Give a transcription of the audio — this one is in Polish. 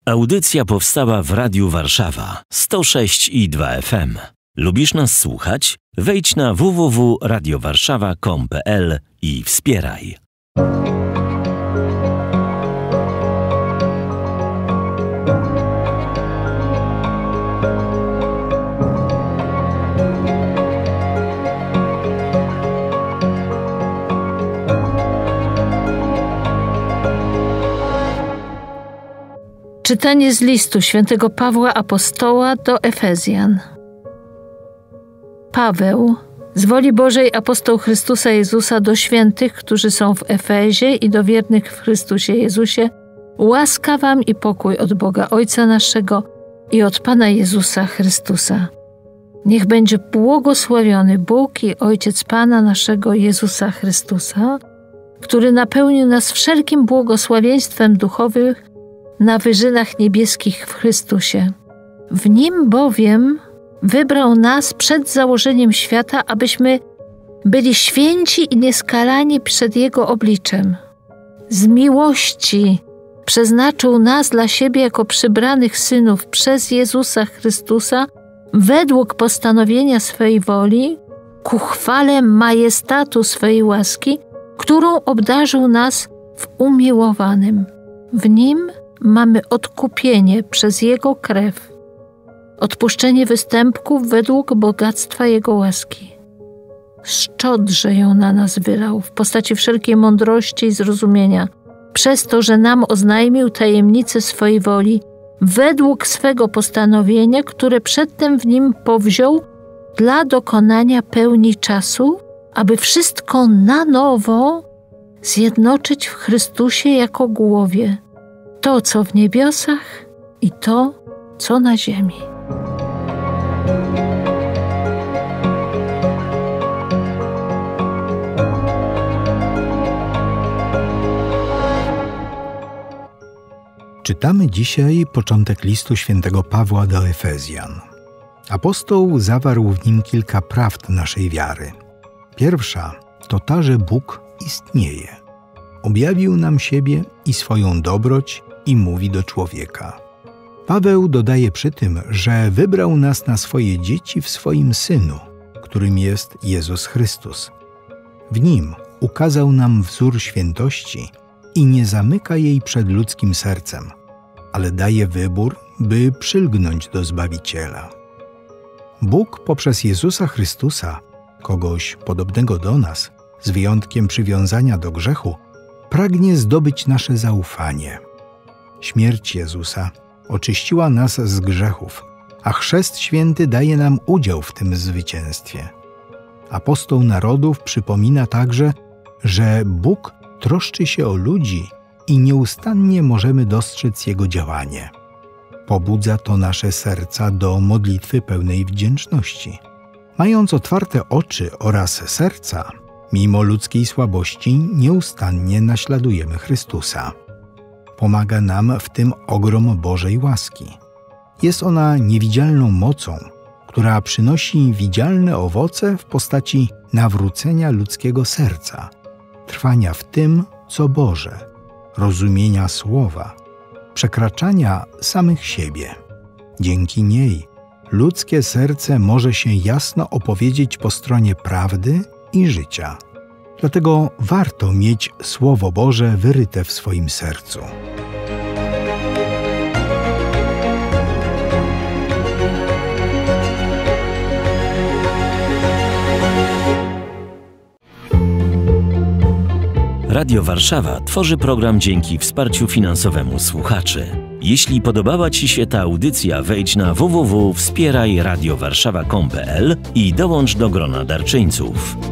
Audycja powstała w Radiu Warszawa 106,2 FM. Lubisz nas słuchać? Wejdź na www.radiowarszawa.com.pl i wspieraj. Czytanie z listu świętego Pawła Apostoła do Efezjan. Paweł, z woli Bożej apostoł Chrystusa Jezusa, do świętych, którzy są w Efezie, i do wiernych w Chrystusie Jezusie, łaska wam i pokój od Boga Ojca naszego i od Pana Jezusa Chrystusa. Niech będzie błogosławiony Bóg i Ojciec Pana naszego Jezusa Chrystusa, który napełnił nas wszelkim błogosławieństwem duchowym na wyżynach niebieskich w Chrystusie. W Nim bowiem wybrał nas przed założeniem świata, abyśmy byli święci i nieskalani przed Jego obliczem. Z miłości przeznaczył nas dla siebie jako przybranych synów przez Jezusa Chrystusa według postanowienia swej woli, ku chwale majestatu swej łaski, którą obdarzył nas w umiłowanym. W Nim mamy odkupienie przez Jego krew, odpuszczenie występków według bogactwa Jego łaski. Szczodrze ją na nas wylał w postaci wszelkiej mądrości i zrozumienia, przez to, że nam oznajmił tajemnicę swojej woli, według swego postanowienia, które przedtem w Nim powziął dla dokonania pełni czasu, aby wszystko na nowo zjednoczyć w Chrystusie jako głowie, to, co w niebiosach i to, co na ziemi. Czytamy dzisiaj początek listu świętego Pawła do Efezjan. Apostoł zawarł w nim kilka prawd naszej wiary. Pierwsza to ta, że Bóg istnieje. Objawił nam siebie i swoją dobroć i mówi do człowieka. Paweł dodaje przy tym, że wybrał nas na swoje dzieci w swoim Synu, którym jest Jezus Chrystus. W Nim ukazał nam wzór świętości i nie zamyka jej przed ludzkim sercem, ale daje wybór, by przylgnąć do Zbawiciela. Bóg poprzez Jezusa Chrystusa, kogoś podobnego do nas, z wyjątkiem przywiązania do grzechu, pragnie zdobyć nasze zaufanie. Śmierć Jezusa oczyściła nas z grzechów, a Chrzest Święty daje nam udział w tym zwycięstwie. Apostoł narodów przypomina także, że Bóg troszczy się o ludzi i nieustannie możemy dostrzec Jego działanie. Pobudza to nasze serca do modlitwy pełnej wdzięczności. Mając otwarte oczy oraz serca, mimo ludzkiej słabości nieustannie naśladujemy Chrystusa. Pomaga nam w tym ogrom Bożej łaski. Jest ona niewidzialną mocą, która przynosi widzialne owoce w postaci nawrócenia ludzkiego serca, trwania w tym, co Boże, rozumienia Słowa, przekraczania samych siebie. Dzięki niej ludzkie serce może się jasno opowiedzieć po stronie prawdy i życia. Dlatego warto mieć Słowo Boże wyryte w swoim sercu. Radio Warszawa tworzy program dzięki wsparciu finansowemu słuchaczy. Jeśli podobała Ci się ta audycja, wejdź na www.wspierajradiowarszawa.com.pl i dołącz do grona darczyńców.